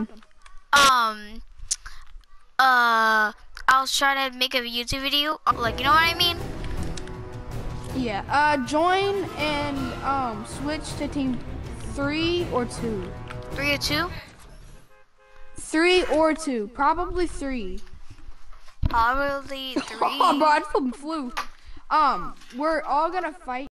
Um, I was trying to make a YouTube video, like, you know what I mean? Yeah. Join and switch to team 3 or 2. 3 or 2? 3 or 2. Probably 3. Probably 3. Oh, bro, I just flew. We're all gonna fight.